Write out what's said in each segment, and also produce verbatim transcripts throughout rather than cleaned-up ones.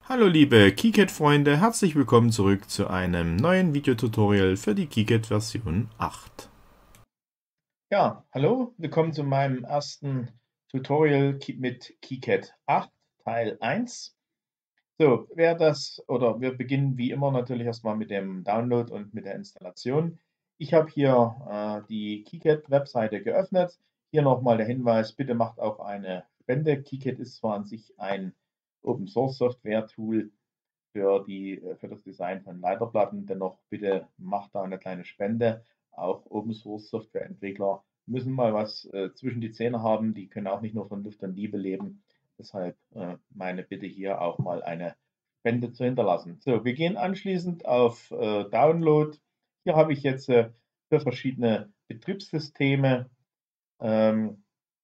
Hallo liebe KiCad-Freunde, herzlich willkommen zurück zu einem neuen Videotutorial für die KiCad Version acht. Ja, hallo, willkommen zu meinem ersten Tutorial mit KiCad acht, Teil eins. So, wer das, oder wir beginnen wie immer natürlich erstmal mit dem Download und mit der Installation. Ich habe hier äh, die KiCad-Webseite geöffnet. Hier nochmal der Hinweis, bitte macht auch eine Spende. KiCad ist zwar an sich ein Open-Source-Software-Tool für, die, für das Design von Leiterplatten, dennoch bitte macht da eine kleine Spende. Auch Open-Source-Software-Entwickler müssen mal was äh, zwischen die Zähne haben. Die können auch nicht nur von Luft und Liebe leben. Deshalb äh, meine Bitte hier auch mal eine Spende zu hinterlassen. So, wir gehen anschließend auf äh, Download. Hier habe ich jetzt äh, für verschiedene Betriebssysteme ähm,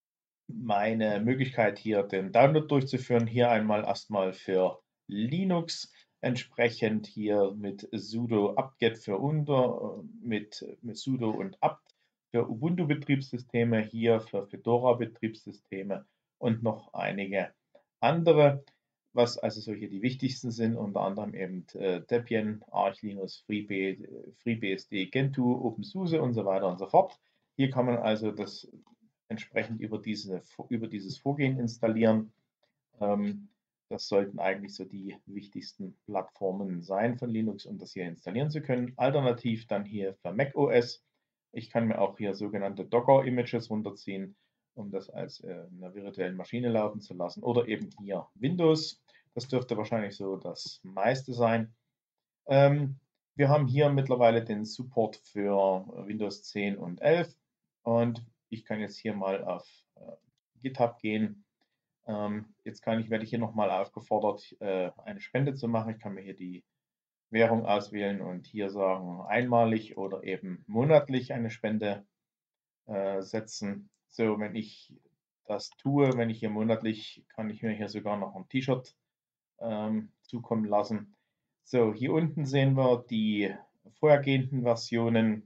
meine Möglichkeit, hier den Download durchzuführen. Hier einmal erstmal für Linux, entsprechend hier mit sudo apt-get für unter, mit, mit sudo und apt für Ubuntu-Betriebssysteme, hier für Fedora-Betriebssysteme und noch einige andere, was also solche die wichtigsten sind, unter anderem eben äh, Debian, Arch Linux, FreeBSD, FreeBSD, Gentoo, OpenSUSE und so weiter und so fort. Hier kann man also das entsprechend über, diese, über dieses Vorgehen installieren. Ähm, das sollten eigentlich so die wichtigsten Plattformen sein von Linux, um das hier installieren zu können. Alternativ dann hier für macOS. Ich kann mir auch hier sogenannte Docker-Images runterziehen, um das als äh, einer virtuellen Maschine laufen zu lassen. Oder eben hier Windows. Das dürfte wahrscheinlich so das meiste sein. Ähm, wir haben hier mittlerweile den Support für Windows zehn und elf und ich kann jetzt hier mal auf äh, GitHub gehen. Ähm, jetzt kann ich, werde ich hier nochmal aufgefordert, äh, eine Spende zu machen. Ich kann mir hier die Währung auswählen und hier sagen, einmalig oder eben monatlich eine Spende äh, setzen. So, wenn ich das tue, wenn ich hier monatlich, kann ich mir hier sogar noch ein T-Shirt ähm, zukommen lassen. So, hier unten sehen wir die vorhergehenden Versionen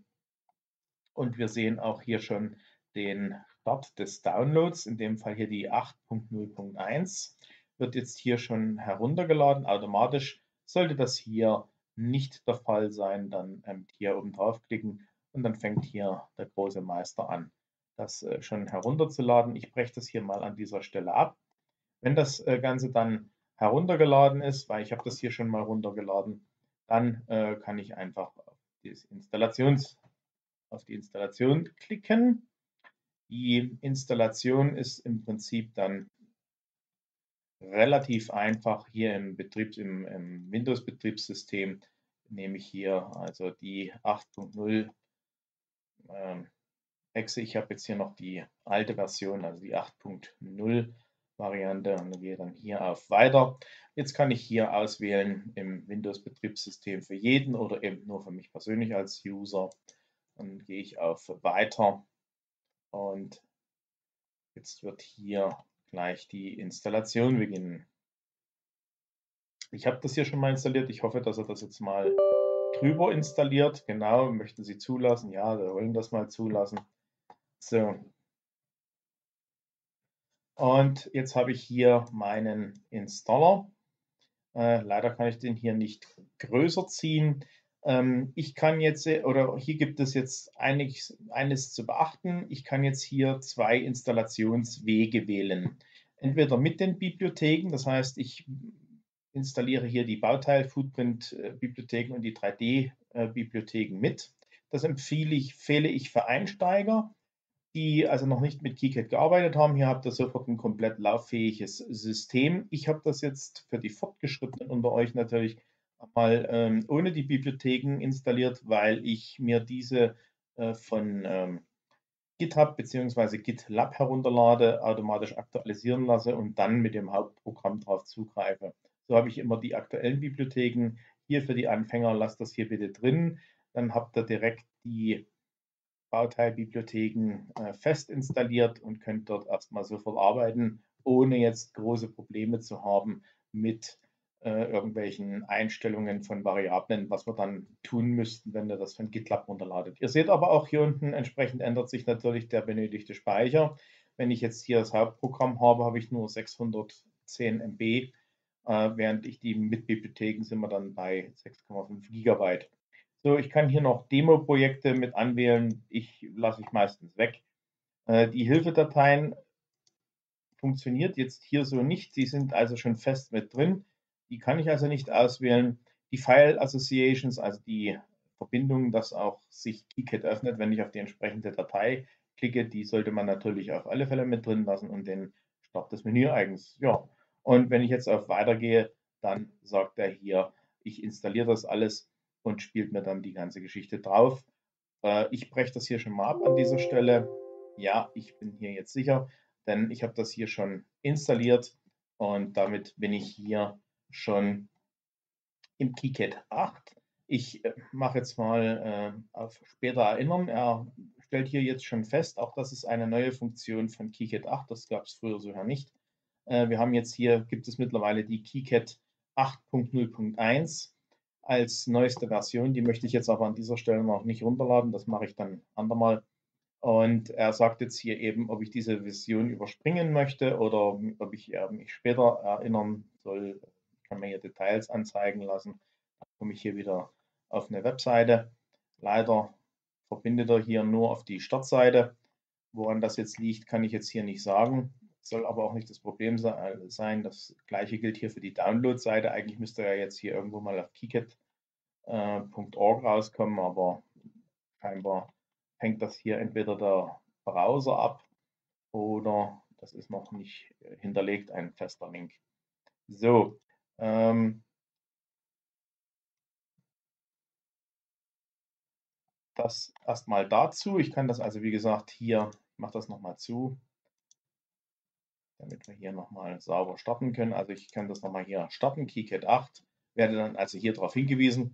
und wir sehen auch hier schon den Start des Downloads, in dem Fall hier die acht Punkt null Punkt eins, wird jetzt hier schon heruntergeladen automatisch. Sollte das hier nicht der Fall sein, dann ähm, hier oben draufklicken und dann fängt hier der große Meister an, das äh, schon herunterzuladen. Ich breche das hier mal an dieser Stelle ab. Wenn das äh, Ganze dann heruntergeladen ist, weil ich habe das hier schon mal runtergeladen, dann äh, kann ich einfach auf, Installations, auf die Installation klicken. Die Installation ist im Prinzip dann relativ einfach hier im Betriebs, im, im Windows-Betriebssystem. Nehme ich hier also die acht Punkt null ähm, Exe. Ich habe jetzt hier noch die alte Version, also die acht Punkt null Variante und gehe dann hier auf Weiter. Jetzt kann ich hier auswählen im Windows-Betriebssystem für jeden oder eben nur für mich persönlich als User. Dann gehe ich auf Weiter und jetzt wird hier gleich die Installation beginnen. Ich habe das hier schon mal installiert. Ich hoffe, dass er das jetzt mal drüber installiert. Genau, möchten Sie zulassen? Ja, wir wollen das mal zulassen. So, und jetzt habe ich hier meinen Installer. Äh, leider kann ich den hier nicht größer ziehen. Ähm, ich kann jetzt, äh, oder hier gibt es jetzt einig, eines zu beachten. Ich kann jetzt hier zwei Installationswege wählen. Entweder mit den Bibliotheken, das heißt, ich installiere hier die Bauteil-Footprint-Bibliotheken und die drei D-Bibliotheken mit. Das empfehle ich, empfehle ich für Einsteiger, die also noch nicht mit KiCad gearbeitet haben. Hier habt ihr sofort ein komplett lauffähiges System. Ich habe das jetzt für die Fortgeschrittenen unter euch natürlich mal ähm, ohne die Bibliotheken installiert, weil ich mir diese äh, von ähm, GitHub bzw. GitLab herunterlade, automatisch aktualisieren lasse und dann mit dem Hauptprogramm darauf zugreife. So habe ich immer die aktuellen Bibliotheken. Hier für die Anfänger, lasst das hier bitte drin. Dann habt ihr direkt die Bauteilbibliotheken äh, fest installiert und könnt dort erstmal sofort arbeiten, ohne jetzt große Probleme zu haben mit äh, irgendwelchen Einstellungen von Variablen, was wir dann tun müssten, wenn ihr das von GitLab runterladet. Ihr seht aber auch hier unten, entsprechend ändert sich natürlich der benötigte Speicher. Wenn ich jetzt hier das Hauptprogramm habe, habe ich nur sechshundertzehn Megabyte äh, während ich die mit Bibliotheken sind wir dann bei sechs Komma fünf Gigabyte. So, ich kann hier noch Demo-Projekte mit anwählen. Ich lasse ich meistens weg. Äh, die Hilfedateien funktioniert jetzt hier so nicht. Sie sind also schon fest mit drin. Die kann ich also nicht auswählen. Die File Associations, also die Verbindung, dass auch sich KiCad öffnet, wenn ich auf die entsprechende Datei klicke, die sollte man natürlich auf alle Fälle mit drin lassen und den Start des Menü eigens. Ja. Und wenn ich jetzt auf Weitergehe, dann sagt er hier, ich installiere das alles und spielt mir dann die ganze Geschichte drauf. Äh, ich breche das hier schon mal ab an dieser Stelle. Ja, ich bin hier jetzt sicher, denn ich habe das hier schon installiert und damit bin ich hier schon im KiCad acht. Ich äh, mache jetzt mal äh, auf später erinnern. Er stellt hier jetzt schon fest, auch das ist eine neue Funktion von KiCad acht. Das gab es früher so nicht. Äh, wir haben jetzt hier, gibt es mittlerweile die KiCad acht Punkt null Punkt eins als neueste Version. Die möchte ich jetzt aber an dieser Stelle noch nicht runterladen. Das mache ich dann andermal. Und er sagt jetzt hier eben, ob ich diese Version überspringen möchte oder ob ich äh, mich später erinnern soll. Ich kann mir hier Details anzeigen lassen. Dann komme ich hier wieder auf eine Webseite. Leider verbindet er hier nur auf die Startseite. Woran das jetzt liegt, kann ich jetzt hier nicht sagen. Soll aber auch nicht das Problem sein. Das gleiche gilt hier für die Download-Seite. Eigentlich müsste er jetzt hier irgendwo mal auf KiCad Punkt org rauskommen, aber scheinbar hängt das hier entweder der Browser ab oder das ist noch nicht hinterlegt, ein fester Link. So, ähm, das erstmal dazu. Ich kann das also, wie gesagt, hier, ich mache das nochmal zu, damit wir hier nochmal sauber starten können. Also ich kann das nochmal hier starten, KiCad acht, werde dann also hier darauf hingewiesen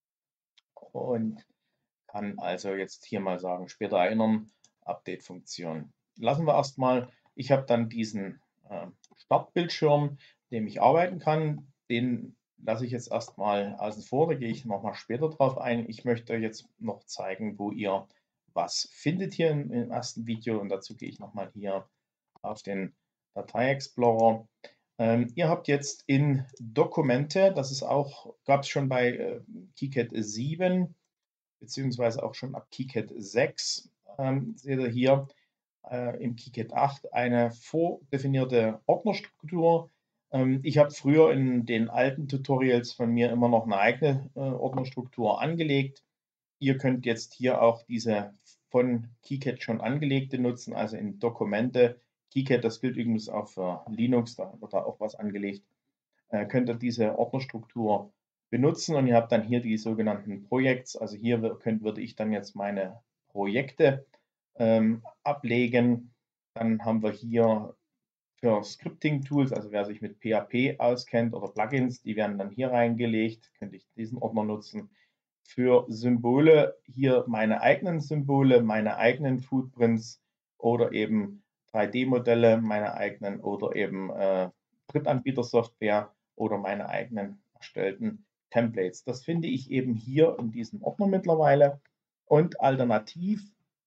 und kann also jetzt hier mal sagen, später erinnern, Update-Funktion. Lassen wir erstmal, ich habe dann diesen äh, Startbildschirm, dem ich arbeiten kann, den lasse ich jetzt erstmal außen vor, da gehe ich nochmal später drauf ein. Ich möchte euch jetzt noch zeigen, wo ihr was findet hier im, im ersten Video und dazu gehe ich nochmal hier auf den Datei-Explorer. Ähm, ihr habt jetzt in Dokumente, das ist auch, gab es schon bei äh, KiCad sieben, beziehungsweise auch schon ab KiCad sechs, ähm, seht ihr hier äh, im KiCad acht eine vordefinierte Ordnerstruktur. Ähm, ich habe früher in den alten Tutorials von mir immer noch eine eigene äh, Ordnerstruktur angelegt. Ihr könnt jetzt hier auch diese von KiCad schon angelegte nutzen, also in Dokumente. KiCad, das gilt übrigens auch für Linux, da wird da auch was angelegt. Äh, könnt ihr diese Ordnerstruktur benutzen und ihr habt dann hier die sogenannten Projekts. Also hier könnt, würde ich dann jetzt meine Projekte ähm, ablegen. Dann haben wir hier für Scripting-Tools, also wer sich mit P H P auskennt oder Plugins, die werden dann hier reingelegt. Könnte ich diesen Ordner nutzen. Für Symbole hier meine eigenen Symbole, meine eigenen Footprints oder eben drei D-Modelle, meine eigenen oder eben äh, Drittanbieter-Software oder meine eigenen erstellten Templates. Das finde ich eben hier in diesem Ordner mittlerweile. Und alternativ,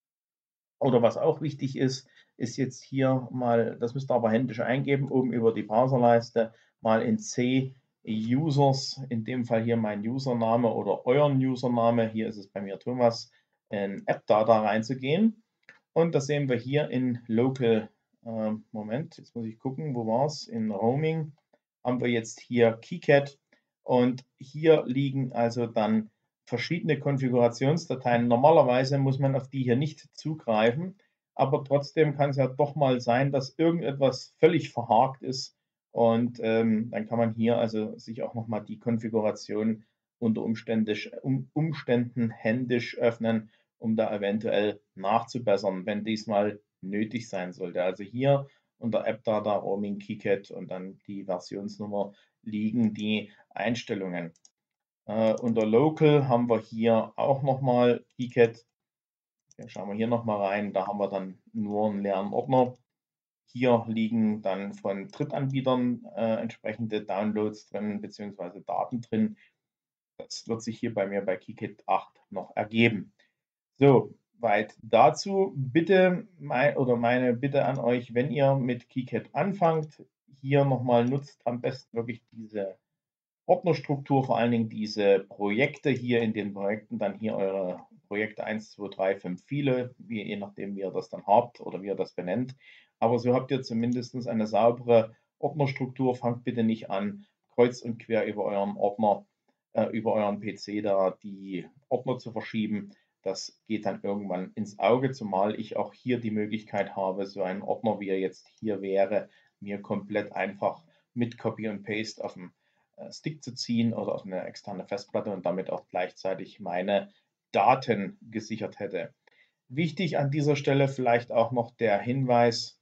oder was auch wichtig ist, ist jetzt hier mal, das müsst ihr aber händisch eingeben, oben über die Browserleiste, mal in C Users, in dem Fall hier mein Username oder euren Username, hier ist es bei mir Thomas, in AppData reinzugehen. Und das sehen wir hier in Local, äh, Moment, jetzt muss ich gucken, wo war es, in Roaming haben wir jetzt hier KiCad und hier liegen also dann verschiedene Konfigurationsdateien. Normalerweise muss man auf die hier nicht zugreifen, aber trotzdem kann es ja doch mal sein, dass irgendetwas völlig verhakt ist und ähm, dann kann man hier also sich auch nochmal die Konfiguration unter um, Umständen händisch öffnen, um da eventuell nachzubessern, wenn diesmal nötig sein sollte. Also hier unter AppData, Roaming, KiCad und dann die Versionsnummer liegen die Einstellungen. Äh, unter Local haben wir hier auch nochmal KiCad. Ja, schauen wir hier nochmal rein. Da haben wir dann nur einen leeren Ordner. Hier liegen dann von Drittanbietern äh, entsprechende Downloads drin bzw. Daten drin. Das wird sich hier bei mir bei KiCad acht noch ergeben. So, weit dazu. Bitte mein, oder meine Bitte an euch, wenn ihr mit KiCad anfangt, hier nochmal nutzt am besten wirklich diese Ordnerstruktur, vor allen Dingen diese Projekte hier in den Projekten, dann hier eure Projekte eins, zwei, drei, fünf viele, wie, je nachdem, wie ihr das dann habt oder wie ihr das benennt. Aber so habt ihr zumindest eine saubere Ordnerstruktur. Fangt bitte nicht an, kreuz und quer über euren Ordner, äh, über euren P C da die Ordner zu verschieben. Das geht dann irgendwann ins Auge, zumal ich auch hier die Möglichkeit habe, so einen Ordner, wie er jetzt hier wäre, mir komplett einfach mit Copy und Paste auf dem äh, Stick zu ziehen oder auf eine externe Festplatte und damit auch gleichzeitig meine Daten gesichert hätte. Wichtig an dieser Stelle vielleicht auch noch der Hinweis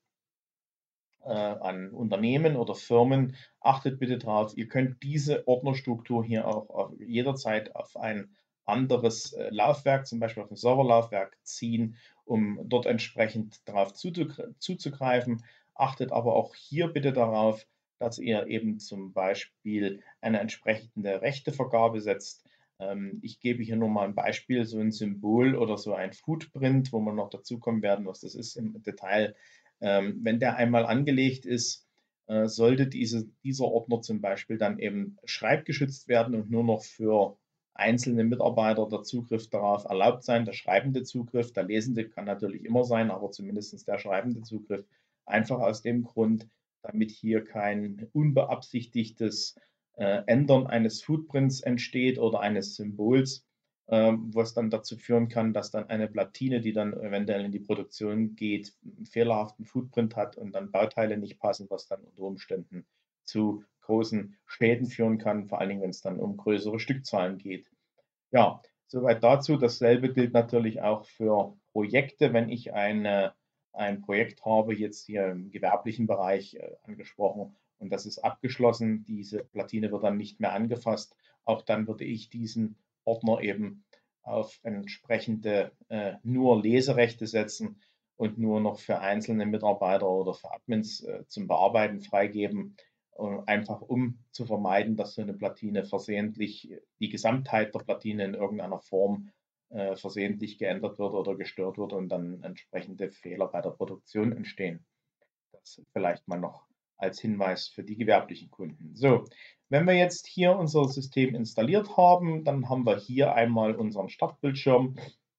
äh, an Unternehmen oder Firmen, achtet bitte darauf, ihr könnt diese Ordnerstruktur hier auch auf jederzeit auf ein anderes äh, Laufwerk, zum Beispiel auf ein Serverlaufwerk ziehen, um dort entsprechend darauf zuzugreifen. Achtet aber auch hier bitte darauf, dass ihr eben zum Beispiel eine entsprechende Rechtevergabe setzt. Ähm, ich gebe hier nur mal ein Beispiel, so ein Symbol oder so ein Footprint, wo wir noch dazu kommen werden, was das ist im Detail. Ähm, wenn der einmal angelegt ist, äh, sollte diese, dieser Ordner zum Beispiel dann eben schreibgeschützt werden und nur noch für einzelne Mitarbeiter der Zugriff darauf erlaubt sein, der schreibende Zugriff, der lesende kann natürlich immer sein, aber zumindest der schreibende Zugriff, einfach aus dem Grund, damit hier kein unbeabsichtigtes äh, Ändern eines Footprints entsteht oder eines Symbols, ähm, was dann dazu führen kann, dass dann eine Platine, die dann eventuell in die Produktion geht, einen fehlerhaften Footprint hat und dann Bauteile nicht passen, was dann unter Umständen zu großen Schäden führen kann, vor allen Dingen, wenn es dann um größere Stückzahlen geht. Ja, soweit dazu. Dasselbe gilt natürlich auch für Projekte. Wenn ich eine, ein Projekt habe, jetzt hier im gewerblichen Bereich äh, angesprochen, und das ist abgeschlossen, diese Platine wird dann nicht mehr angefasst, auch dann würde ich diesen Ordner eben auf entsprechende äh, nur Leserechte setzen und nur noch für einzelne Mitarbeiter oder für Admins äh, zum Bearbeiten freigeben, einfach um zu vermeiden, dass so eine Platine versehentlich, die Gesamtheit der Platine in irgendeiner Form äh, versehentlich geändert wird oder gestört wird und dann entsprechende Fehler bei der Produktion entstehen. Das vielleicht mal noch als Hinweis für die gewerblichen Kunden. So, wenn wir jetzt hier unser System installiert haben, dann haben wir hier einmal unseren Startbildschirm.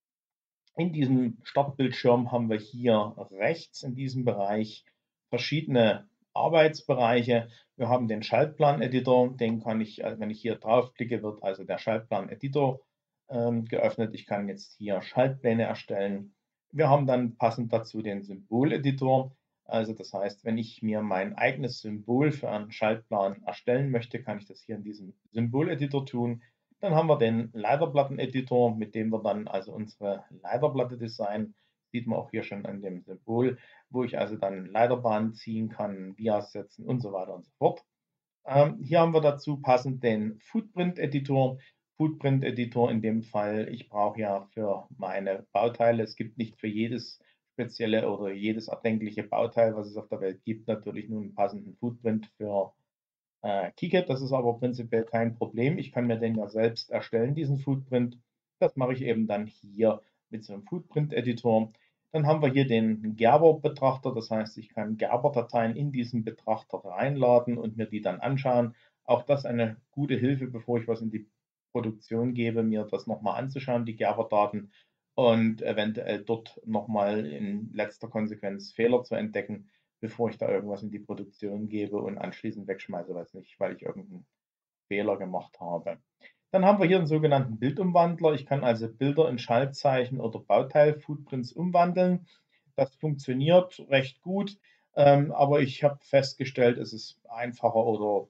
In diesem Startbildschirm haben wir hier rechts in diesem Bereich verschiedene Arbeitsbereiche. Wir haben den Schaltplan-Editor, den kann ich, also wenn ich hier draufklicke, wird also der Schaltplan-Editor ähm, geöffnet. Ich kann jetzt hier Schaltpläne erstellen. Wir haben dann passend dazu den Symbol-Editor. Also das heißt, wenn ich mir mein eigenes Symbol für einen Schaltplan erstellen möchte, kann ich das hier in diesem Symbol-Editor tun. Dann haben wir den Leiterplatten-Editor, mit dem wir dann also unsere Leiterplatte designen. Sieht man auch hier schon an dem Symbol, wo ich also dann Leiterbahnen ziehen kann, Vias setzen und so weiter und so fort. Ähm, hier haben wir dazu passend den Footprint-Editor. Footprint-Editor in dem Fall, ich brauche ja für meine Bauteile, es gibt nicht für jedes spezielle oder jedes erdenkliche Bauteil, was es auf der Welt gibt, natürlich nur einen passenden Footprint für äh, KiCad. Das ist aber prinzipiell kein Problem. Ich kann mir den ja selbst erstellen, diesen Footprint. Das mache ich eben dann hier mit so einem Footprint-Editor. Dann haben wir hier den Gerber-Betrachter. Das heißt, ich kann Gerber-Dateien in diesen Betrachter reinladen und mir die dann anschauen. Auch das eine gute Hilfe, bevor ich was in die Produktion gebe, mir das nochmal anzuschauen, die Gerber-Daten, und eventuell dort nochmal in letzter Konsequenz Fehler zu entdecken, bevor ich da irgendwas in die Produktion gebe und anschließend wegschmeiße, weiß nicht, weil ich irgendeinen Fehler gemacht habe. Dann haben wir hier einen sogenannten Bildumwandler. Ich kann also Bilder in Schaltzeichen oder Bauteil-Footprints umwandeln. Das funktioniert recht gut, ähm, aber ich habe festgestellt, es ist einfacher oder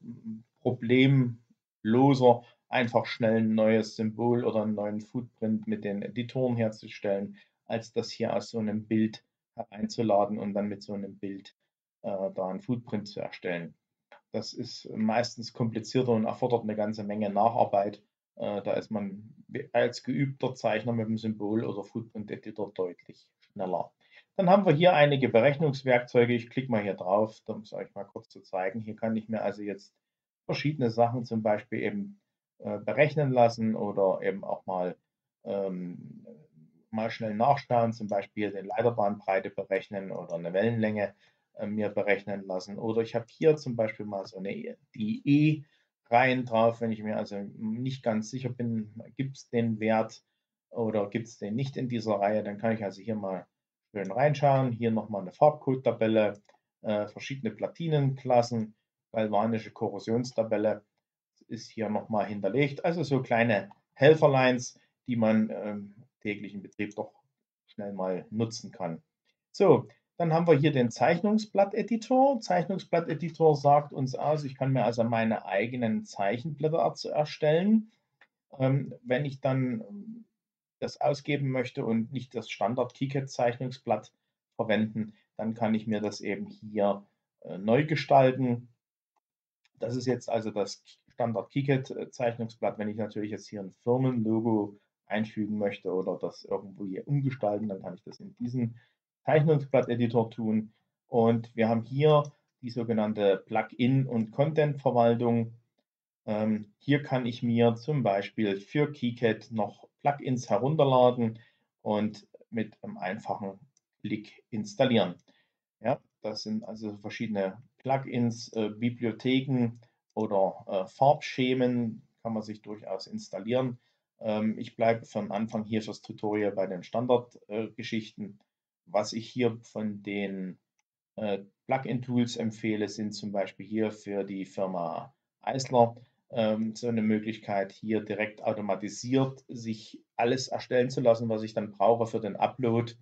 problemloser, einfach schnell ein neues Symbol oder einen neuen Footprint mit den Editoren herzustellen, als das hier aus so einem Bild hereinzuladen und dann mit so einem Bild äh, da einen Footprint zu erstellen. Das ist meistens komplizierter und erfordert eine ganze Menge Nacharbeit. Äh, da ist man als geübter Zeichner mit dem Symbol oder Footprint-Editor deutlich schneller. Dann haben wir hier einige Berechnungswerkzeuge. Ich klicke mal hier drauf, um es euch mal kurz zu zeigen. Hier kann ich mir also jetzt verschiedene Sachen zum Beispiel eben äh, berechnen lassen oder eben auch mal, ähm, mal schnell nachschauen, zum Beispiel den Leiterbahnbreite berechnen oder eine Wellenlänge. äh, mir berechnen lassen. Oder ich habe hier zum Beispiel mal so eine die E-Reihen drauf, wenn ich mir also nicht ganz sicher bin, gibt es den Wert oder gibt es den nicht in dieser Reihe, dann kann ich also hier mal schön reinschauen. Hier nochmal eine Farbcode-Tabelle, äh, verschiedene Platinenklassen, galvanische Korrosionstabelle ist hier nochmal hinterlegt. Also so kleine Helferlines, die man im täglichen Betrieb doch schnell mal nutzen kann. So, dann haben wir hier den Zeichnungsblatt-Editor. Zeichnungsblatt-Editor sagt uns aus, ich kann mir also meine eigenen Zeichenblätter erstellen. Ähm, wenn ich dann das ausgeben möchte und nicht das Standard-KiCad-Zeichnungsblatt verwenden, dann kann ich mir das eben hier äh, neu gestalten. Das ist jetzt also das Standard KiCad-Zeichnungsblatt. Wenn ich natürlich jetzt hier ein Firmenlogo einfügen möchte oder das irgendwo hier umgestalten, dann kann ich das in diesem Zeichnungsblatt-Editor tun. Und wir haben hier die sogenannte Plugin- und Content-Verwaltung. Ähm, hier kann ich mir zum Beispiel für KiCad noch Plugins herunterladen und mit einem einfachen Klick installieren. Ja, das sind also verschiedene Plugins, äh, Bibliotheken oder äh, Farbschemen kann man sich durchaus installieren. Ähm, ich bleibe von Anfang hier fürs Tutorial bei den Standardgeschichten. Äh, Was ich hier von den äh, Plugin-Tools empfehle, sind zum Beispiel hier für die Firma Eisler ähm, so eine Möglichkeit, hier direkt automatisiert sich alles erstellen zu lassen, was ich dann brauche für den Upload,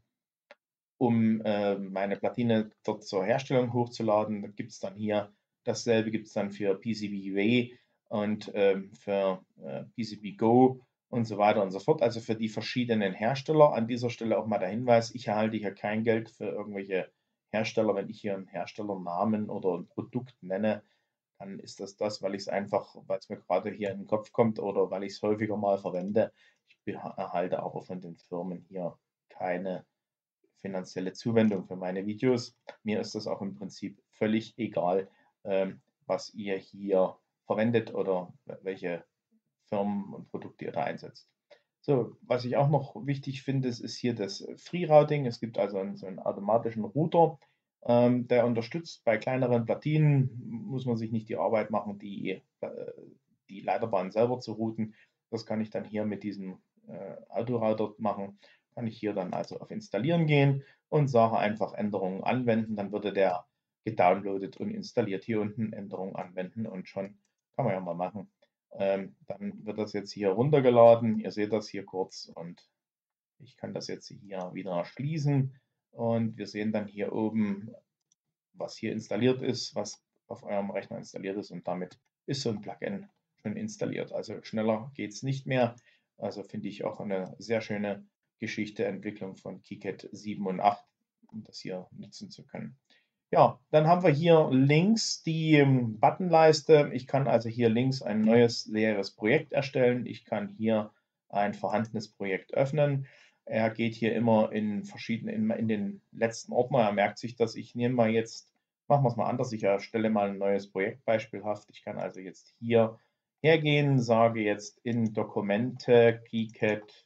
um äh, meine Platine dort zur Herstellung hochzuladen. Da gibt es dann hier dasselbe gibt es dann für P C B Way und ähm, für äh, P C B Go und so weiter und so fort. Also für die verschiedenen Hersteller. An dieser Stelle auch mal der Hinweis, ich erhalte hier kein Geld für irgendwelche Hersteller. Wenn ich hier einen Herstellernamen oder ein Produkt nenne, dann ist das das, weil ich es einfach, weil es mir gerade hier in den Kopf kommt oder weil ich es häufiger mal verwende. Ich erhalte aber von den Firmen hier keine finanzielle Zuwendung für meine Videos. Mir ist das auch im Prinzip völlig egal, ähm, was ihr hier verwendet oder welche Firmen und Produkte ihr da einsetzt. So, was ich auch noch wichtig finde, ist hier das Free Routing. Es gibt also einen, so einen automatischen Router, ähm, der unterstützt. Bei kleineren Platinen muss man sich nicht die Arbeit machen, die, äh, die Leiterbahn selber zu routen. Das kann ich dann hier mit diesem äh, Autorouter machen. Kann ich hier dann also auf Installieren gehen und sage einfach Änderungen anwenden. Dann würde der gedownloadet und installiert. Hier unten Änderungen anwenden und schon kann man ja mal machen. Ähm, dann wird das jetzt hier runtergeladen. Ihr seht das hier kurz und ich kann das jetzt hier wieder schließen und wir sehen dann hier oben, was hier installiert ist, was auf eurem Rechner installiert ist und damit ist so ein Plugin schon installiert. Also schneller geht es nicht mehr. Also finde ich auch eine sehr schöne Geschichte, Entwicklung von KiCad sieben und acht, um das hier nutzen zu können. Ja, dann haben wir hier links die ähm, Buttonleiste. Ich kann also hier links ein neues leeres Projekt erstellen. Ich kann hier ein vorhandenes Projekt öffnen. Er geht hier immer in verschiedene, in, in den letzten Ordner. Er merkt sich das. Ich nehme mal jetzt, machen wir es mal anders. Ich erstelle mal ein neues Projekt beispielhaft. Ich kann also jetzt hier hergehen, sage jetzt in Dokumente KiCad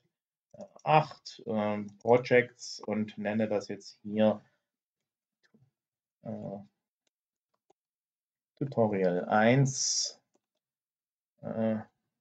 acht äh, Projects und nenne das jetzt hier äh, Tutorial eins äh,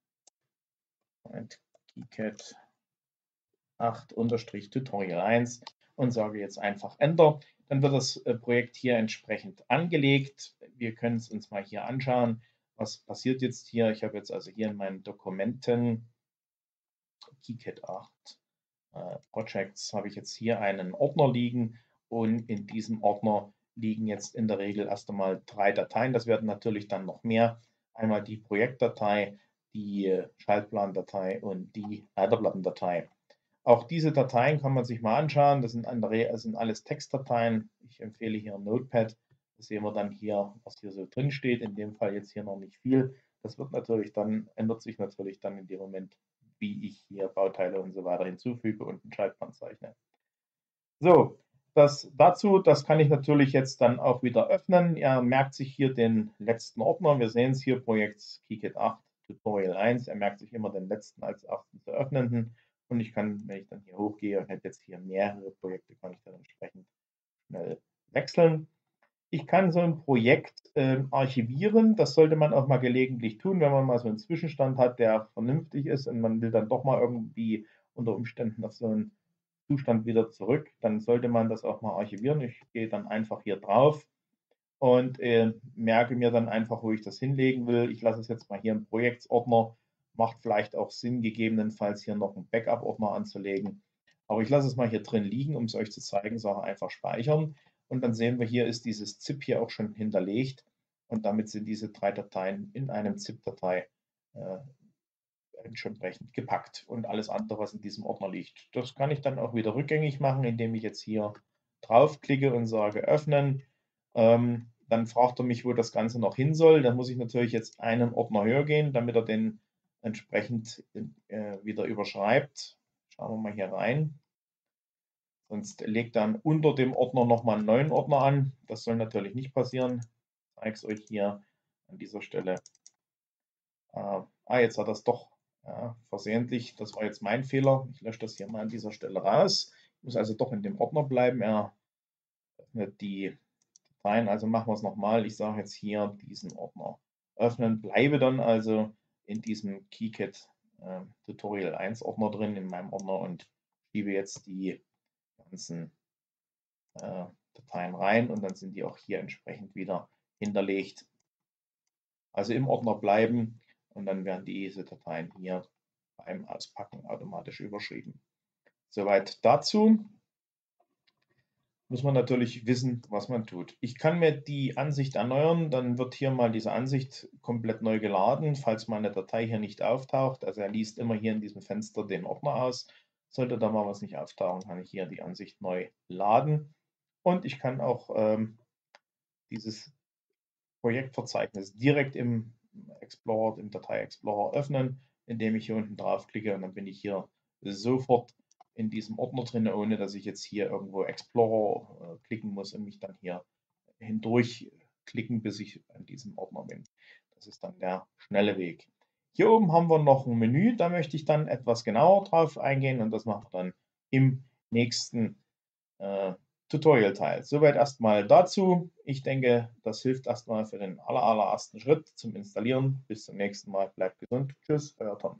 KiCad acht Tutorial eins und sage jetzt einfach Enter. Dann wird das äh, Projekt hier entsprechend angelegt. Wir können es uns mal hier anschauen. Was passiert jetzt hier? Ich habe jetzt also hier in meinen Dokumenten KiCad acht äh, Projects habe ich jetzt hier einen Ordner liegen und in diesem Ordner liegen jetzt in der Regel erst einmal drei Dateien. Das werden natürlich dann noch mehr. Einmal die Projektdatei, die Schaltplandatei und die Leiterplattendatei. Auch diese Dateien kann man sich mal anschauen. Das sind, andere, das sind alles Textdateien. Ich empfehle hier Notepad. Das sehen wir dann hier, was hier so drin steht. In dem Fall jetzt hier noch nicht viel. Das wird natürlich dann, ändert sich natürlich dann in dem Moment, wie ich hier Bauteile und so weiter hinzufüge und einen Schaltplan zeichne. So, das dazu, das kann ich natürlich jetzt dann auch wieder öffnen. Er merkt sich hier den letzten Ordner. Wir sehen es hier, Projekt KiCad acht Tutorial eins. Er merkt sich immer den letzten als ersten zu öffnenden. Und ich kann, wenn ich dann hier hochgehe und hätte jetzt hier mehrere Projekte, kann ich dann entsprechend schnell wechseln. Ich kann so ein Projekt ähm, archivieren. Das sollte man auch mal gelegentlich tun, wenn man mal so einen Zwischenstand hat, der vernünftig ist und man will dann doch mal irgendwie unter Umständen auf so einen Zustand wieder zurück. Dann sollte man das auch mal archivieren. Ich gehe dann einfach hier drauf und äh, merke mir dann einfach, wo ich das hinlegen will. Ich lasse es jetzt mal hier im Projektsordner. Macht vielleicht auch Sinn, gegebenenfalls hier noch einen Backup-Ordner anzulegen. Aber ich lasse es mal hier drin liegen, um es euch zu zeigen. Sage einfach speichern. Und dann sehen wir, hier ist dieses ZIP hier auch schon hinterlegt. Und damit sind diese drei Dateien in einem ZIP-Datei äh, entsprechend gepackt. Und alles andere, was in diesem Ordner liegt. Das kann ich dann auch wieder rückgängig machen, indem ich jetzt hier draufklicke und sage öffnen. Ähm, dann fragt er mich, wo das Ganze noch hin soll. Dann muss ich natürlich jetzt einen Ordner höher gehen, damit er den entsprechend äh, wieder überschreibt. Schauen wir mal hier rein. Sonst legt dann unter dem Ordner nochmal einen neuen Ordner an. Das soll natürlich nicht passieren. Ich zeige es euch hier an dieser Stelle. Äh, ah, jetzt hat er es doch ja, versehentlich. Das war jetzt mein Fehler. Ich lösche das hier mal an dieser Stelle raus. Ich muss also doch in dem Ordner bleiben. Er öffnet die Dateien. Also machen wir es nochmal. Ich sage jetzt hier diesen Ordner öffnen. Bleibe dann also in diesem KiCad äh, Tutorial eins Ordner drin, in meinem Ordner, und schiebe jetzt die ganzen äh, Dateien rein und dann sind die auch hier entsprechend wieder hinterlegt. Also im Ordner bleiben und dann werden diese Dateien hier beim Auspacken automatisch überschrieben. Soweit dazu. Muss man natürlich wissen, was man tut. Ich kann mir die Ansicht erneuern, dann wird hier mal diese Ansicht komplett neu geladen, falls meine Datei hier nicht auftaucht. Also er liest immer hier in diesem Fenster den Ordner aus. Sollte da mal was nicht auftauchen, kann ich hier die Ansicht neu laden. Und ich kann auch ähm, dieses Projektverzeichnis direkt im Explorer, im Datei-Explorer öffnen, indem ich hier unten draufklicke, und dann bin ich hier sofort in diesem Ordner drin, ohne dass ich jetzt hier irgendwo Explorer äh, klicken muss und mich dann hier hindurch klicken, bis ich an diesem Ordner bin. Das ist dann der schnelle Weg. Hier oben haben wir noch ein Menü, da möchte ich dann etwas genauer drauf eingehen, und das machen wir dann im nächsten äh, Tutorial-Teil. Soweit erstmal dazu. Ich denke, das hilft erstmal für den aller, allerersten Schritt zum Installieren. Bis zum nächsten Mal. Bleibt gesund. Tschüss, euer Tom.